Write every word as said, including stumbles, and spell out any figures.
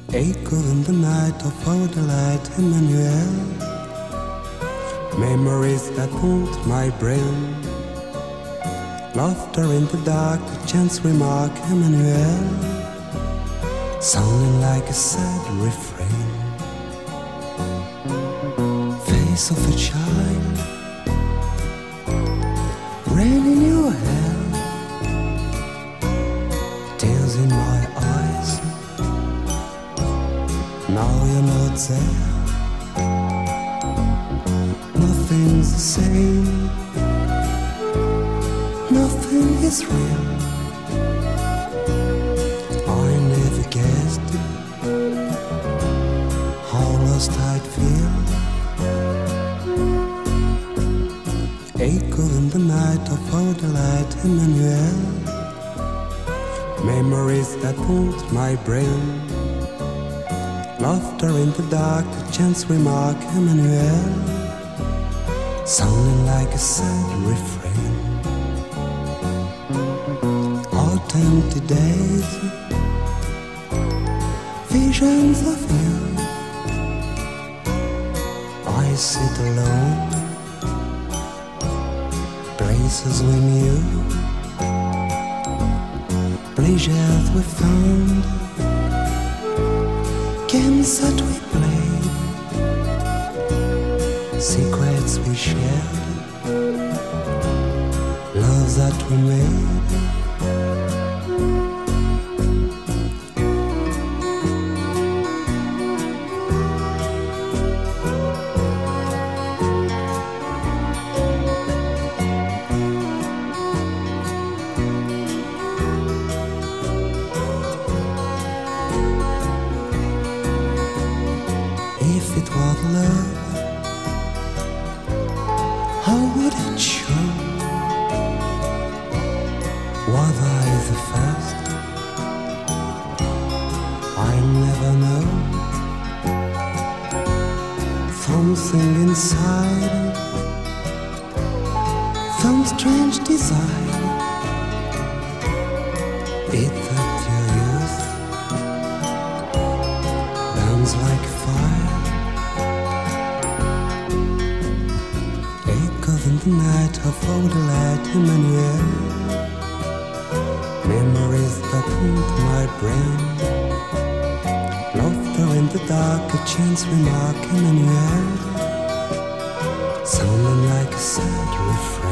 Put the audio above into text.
Echo in the night of our delight, Emmanuelle. Memories that haunt my brain. Laughter in the dark, a chance remark, Emmanuelle. Sounding like a sad refrain. Face of a child. Rain in your hair. Tears in my eyes. Now you're not there. Nothing's the same. Nothing is real. I never guessed how lost I'd feel. Echo in the night of our delight, Emmanuelle. Memories that haunt my brain. Laughter in the dark, a chance remark, Emmanuelle. Sounding like a sad refrain. Out empty days, visions of you. I sit alone, places we knew. Pleasures we found, games that we played, secrets we shared, love that we made. Something inside, some strange desire. It that your youth burns like fire. Echoes in the night of our delight, Emmanuelle. Memories that haunt my brain. Laughter in the dark, a chance remark, Emmanuelle. Sounding like a sad refrain.